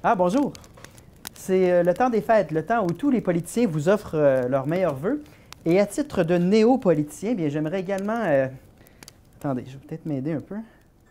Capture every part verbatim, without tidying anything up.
Ah, bonjour. C'est euh, le temps des fêtes, le temps où tous les politiciens vous offrent euh, leurs meilleurs vœux. Et à titre de néo-politicien, bien, j'aimerais également... euh, Attendez, je vais peut-être m'aider un peu.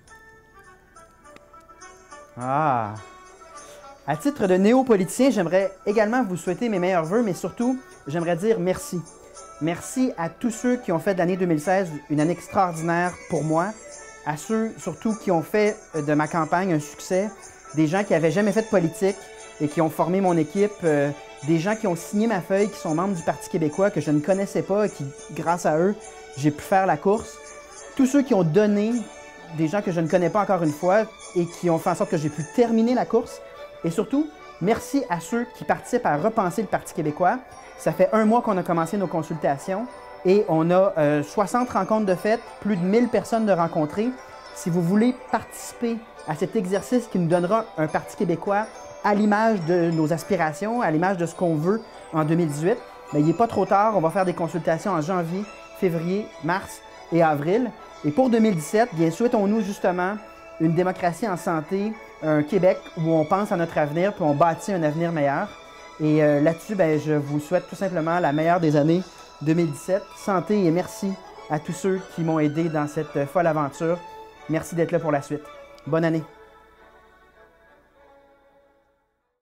Ah! À titre de néo-politicien, j'aimerais également vous souhaiter mes meilleurs vœux, mais surtout, j'aimerais dire merci. Merci à tous ceux qui ont fait de l'année deux mille seize une année extraordinaire pour moi, à ceux surtout qui ont fait de ma campagne un succès, des gens qui n'avaient jamais fait de politique et qui ont formé mon équipe, euh, des gens qui ont signé ma feuille, qui sont membres du Parti québécois, que je ne connaissais pas et qui, grâce à eux, j'ai pu faire la course. Tous ceux qui ont donné, des gens que je ne connais pas encore une fois et qui ont fait en sorte que j'ai pu terminer la course. Et surtout, merci à ceux qui participent à repenser le Parti québécois. Ça fait un mois qu'on a commencé nos consultations et on a euh, soixante rencontres de faites, plus de mille personnes de rencontrées. Si vous voulez participer à cet exercice qui nous donnera un Parti québécois à l'image de nos aspirations, à l'image de ce qu'on veut en deux mille dix-huit, bien, il n'est pas trop tard. On va faire des consultations en janvier, février, mars et avril. Et pour deux mille dix-sept, bien, souhaitons-nous justement une démocratie en santé, un Québec où on pense à notre avenir puis on bâtit un avenir meilleur. Et euh, là-dessus, ben, je vous souhaite tout simplement la meilleure des années deux mille dix-sept. Santé et merci à tous ceux qui m'ont aidé dans cette folle aventure. Merci d'être là pour la suite. Bonne année!